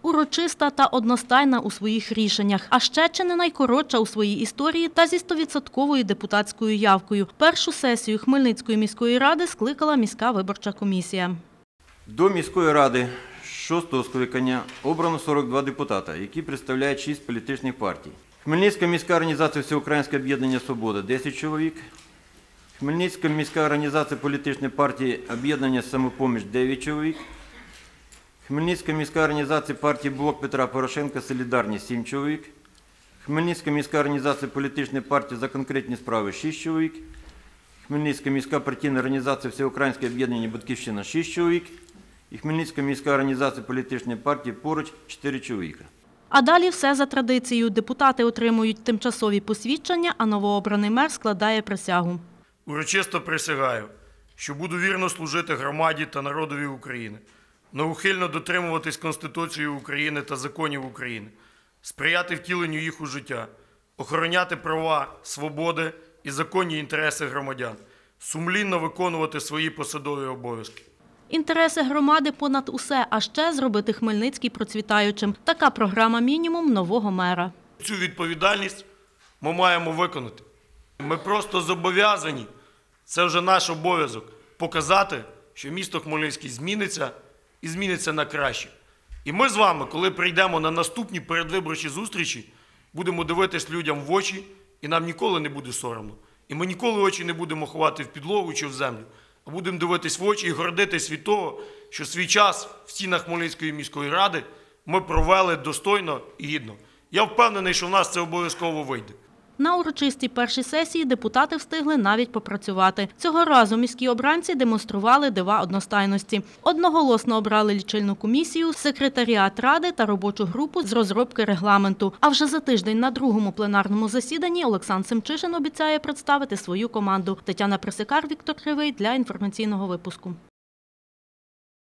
Урочиста та одностайна у своїх рішеннях, а ще чи не найкоротша у своїй історії та зі 100% депутатською явкою. Першу сесію Хмельницької міської ради скликала міська виборча комісія. До міської ради 6-го скликання обрано 42 депутата, які представляють 6 політичних партій. Хмельницька міська організація Всеукраїнське об'єднання «Свобода» – 10 чоловік. Хмельницька міська організація політичної партії «Об'єднання Самопоміч» – 9 чоловік. Хмельницька міська організація партії «Блок Петра Порошенка» «Солідарність» – 7 чоловік. Хмельницька міська організація політичної партії «За конкретні справи» – 6 чоловік. Хмельницька міська партійна організація Всеукраїнське об'єднання «Батьківщина» – 6 чоловік. І Хмельницька міська організація політичної партії «Поруч» – 4 чоловіка. А далі все за традицією. Депутати отримують тимчасові посвідчення, а новообраний мер складає присягу. Урочисто присягаю, що буду вірно служити громаді та народові України, неухильно дотримуватись Конституції України та законів України, сприяти втіленню їх у життя, охороняти права, свободи і законні інтереси громадян, сумлінно виконувати свої посадові обов'язки. Інтереси громади понад усе, а ще зробити Хмельницький процвітаючим. Така програма «Мінімум» нового мера. Цю відповідальність ми маємо виконати. Ми просто зобов'язані, це вже наш обов'язок, показати, що місто Хмельницький зміниться і зміниться на краще. І ми з вами, коли прийдемо на наступні передвиборчі зустрічі, будемо дивитись людям в очі, і нам ніколи не буде соромно. І ми ніколи очі не будемо ховати в підлогу чи в землю, а будемо дивитись в очі і гордитись від того, що свій час в стінах Хмельницької міської ради ми провели достойно і гідно. Я впевнений, що в нас це обов'язково вийде. На урочистій першій сесії депутати встигли навіть попрацювати. Цього разу міські обранці демонстрували дива одностайності. Одноголосно обрали лічильну комісію, секретаріат ради та робочу групу з розробки регламенту. А вже за тиждень на другому пленарному засіданні Олександр Семчишин обіцяє представити свою команду. Тетяна Присикар, Віктор Кривий для інформаційного випуску.